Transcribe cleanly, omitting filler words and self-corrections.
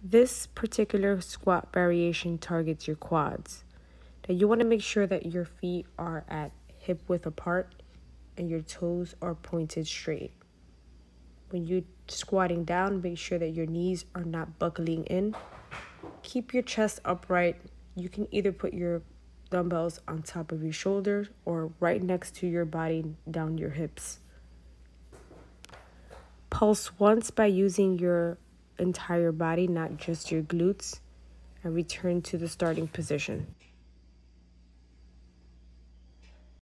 This particular squat variation targets your quads. Now you want to make sure that your feet are at hip width apart and your toes are pointed straight. When you're squatting down, make sure that your knees are not buckling in. Keep your chest upright. You can either put your dumbbells on top of your shoulders or right next to your body down your hips. Pulse once by using your entire body, not just your glutes, and return to the starting position.